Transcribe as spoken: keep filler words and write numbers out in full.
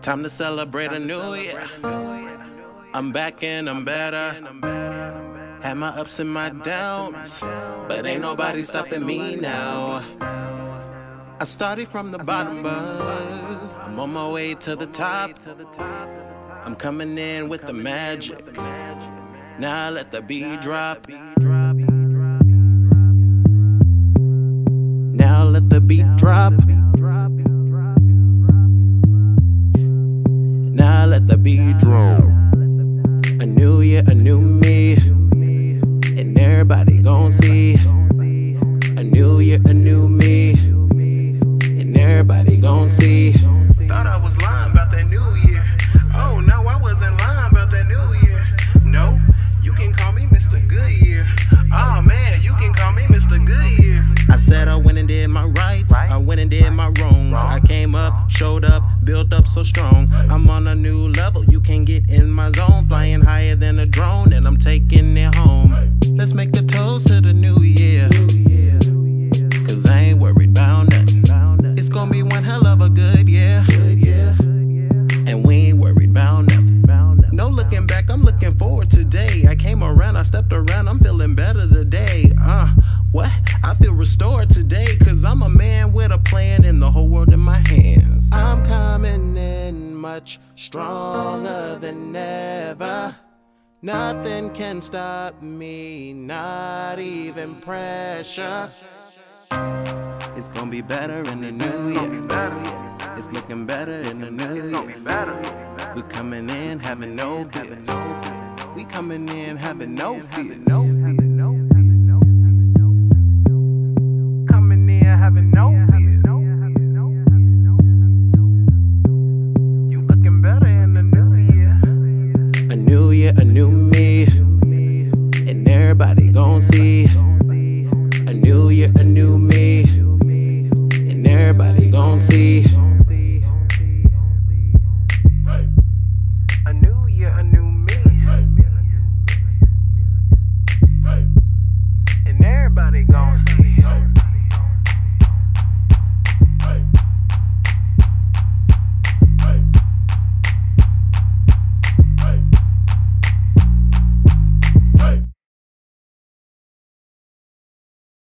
Time to celebrate a new year. I'm back and I'm better. Had my ups and my downs, but ain't nobody stopping me now. I started from the bottom, but I'm on my way to the top. I'm coming in with the magic. Now let the beat drop. Now let the beat drop. Now let the beat drop. A new year, a new me, and everybody gon' see. A new year, a new me, and everybody gon' see. Thought I was lying about that new year. Oh no, I wasn't lying about that new year. No, you can call me Mister Goodyear. Oh man, you can call me Mister Goodyear. I said I went and did my rights, I went and did my wrongs. I came up, showed up, built up so strong. I'm on a new level, you can't get in my zone. Flying higher than a drone, and I'm taking it home. Let's make a toast to the new year, cause I ain't worried about nothing. It's gonna be one hell of a good year, and we ain't worried about nothing. No looking back, I'm looking forward today. I came around, I stepped around, I'm feeling better today. Uh, what? I feel restored today, cause I'm a man with a plan and the whole world in my hands. I'm coming in much stronger than ever. Nothing can stop me, not even pressure. It's gonna be better in the new year. It's looking better in the new year. We coming in having no fears. We coming in having no fears. Coming in having no fear. You looking better in the new year. A new year, a new me, and everybody gon' see. A new year, a new